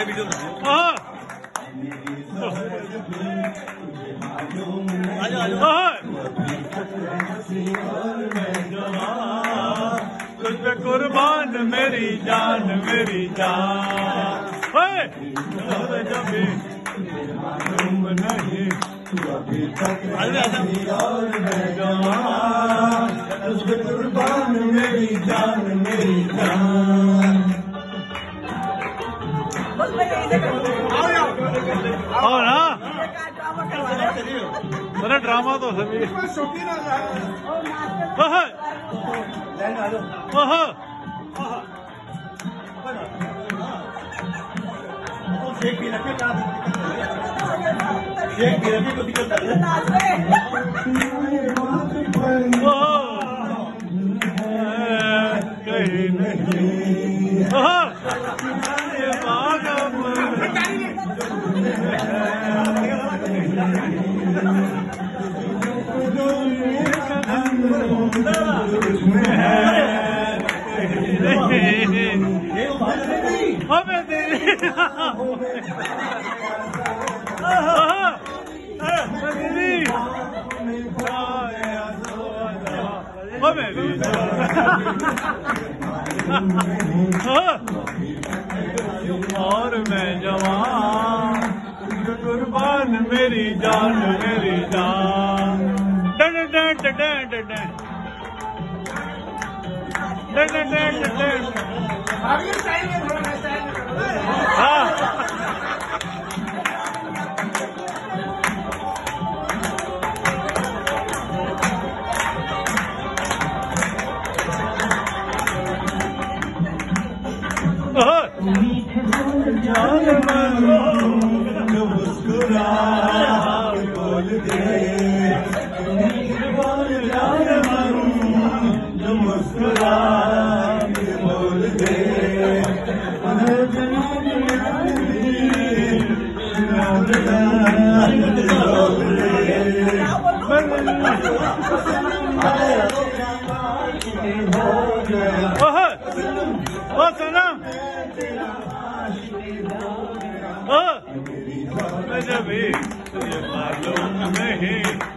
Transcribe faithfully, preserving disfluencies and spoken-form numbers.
Video तुझ पे कुर्बान मेरी जान मेरी जान जब मालूम नहीं अभी तक और मैं जवान तुझ पे कुर्बान मेरी जान मेरी जान। और हाँ मेरा ड्रामा तो सभी शौकीन शेख भी रखे शेख भी रखे को दिक्कत कहीं नहीं हमें तेरी हमें भी और मैं जवान कुर्बान मेरी जान मेरी जान। Done done done done done done done done हाँ मुस्कुरा बोल दे बोल जो मुस्कुरा बोल दे ओ सनम जब तुझे मालूम नहीं